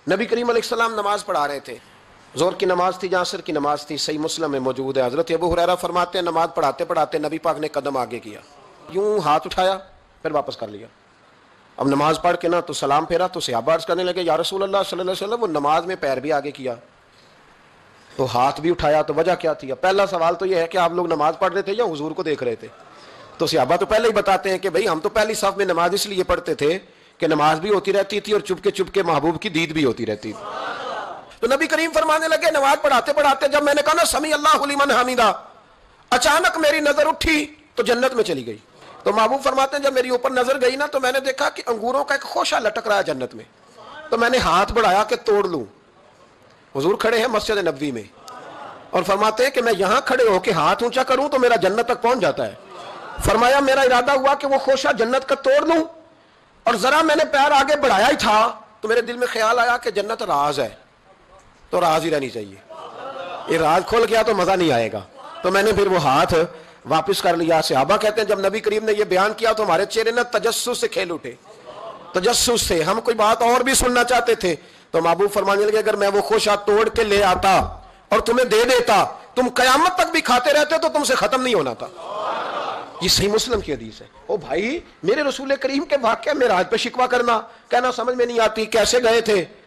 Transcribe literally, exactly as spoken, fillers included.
نبی کریم علیہ السلام نماز پڑھا رہے تھے، ظہر کی نماز تھی، عصر کی نماز تھی، صحیح مسلم میں موجود ہے۔ حضرت ابو ہریرہ فرماتے ہیں نماز پڑھاتے پڑھاتے نبی پاک نے قدم آگے کیا، یوں ہاتھ اٹھایا پھر واپس کر لیا۔ اب نماز پڑھ کے نا تو سلام پھیرا تو صحابہ عرض کرنے لگے یا رسول اللہ صلی اللہ علیہ وسلم وہ نماز میں پیر بھی آگے کیا تو ہاتھ بھی اٹھایا، تو وجہ کیا تھی؟ پہلا سوال تو یہ ہے کہ آپ لوگ نماز پڑھ رہے تھے یا حضور کو دیکھ رہے تھے؟ تو صحابہ تو پہلے ہی بتاتے ہیں کہ بھئی ہم تو پہلی صف میں نماز اس لیے پڑھتے تھے کہ نماز بھی ہوتی رہتی تھی اور چپ کے چپ کے محبوب کی دید بھی ہوتی رہتی تھی۔ تو نبی کریم فرمانے لگے نماز پڑھاتے پڑھاتے جب میں نے کہا نا سمیع اللہ لمن حمیدہ، اچانک میری نظر اٹھی تو جنت میں چلی گئی۔ تو محبوب فرماتے ہیں جب میری اوپر نظر گئی نا تو میں نے دیکھا کہ انگوروں کا ایک خوشہ لٹک رہا ہے جنت میں، تو میں نے ہاتھ بڑھایا کہ توڑ لوں۔ حضور کھڑے ہیں مسجد نبوی میں اور فرماتے ہیں کہ میں یہاں کھڑے ہو کے ہاتھ اونچا کروں تو میرا جنت تک پہنچ جاتا ہے۔ فرمایا میرا ارادہ ہوا کہ وہ خوشہ جنت کا توڑ لوں، اور ذرا میں نے پیر آگے بڑھایا ہی تھا تو میرے دل میں خیال آیا کہ جنت راز ہے تو راز ہی رہنی چاہیے، یہ راز کھل گیا تو مزہ نہیں آئے گا، تو میں نے پھر وہ ہاتھ واپس کر لیا۔ صحابہ کہتے ہیں جب نبی کریم نے یہ بیان کیا تو ہمارے چہرے نہ تجسس سے کھیل اٹھے، تجسس سے ہم کوئی بات اور بھی سننا چاہتے تھے۔ تو محبوب فرمانے لگے اگر میں وہ خوشہ توڑ کے لے آتا اور تمہیں دے دیتا تم قیامت تک بھی کھاتے رہتے تو تم سے ختم نہیں ہونا تھا۔ یہ صحیح مسلم کی حدیث ہے۔ او بھائی میرے رسول کریم کے واقعہ معراج پہ شکوہ کرنا، کہنا سمجھ میں نہیں آتی کیسے گئے تھے،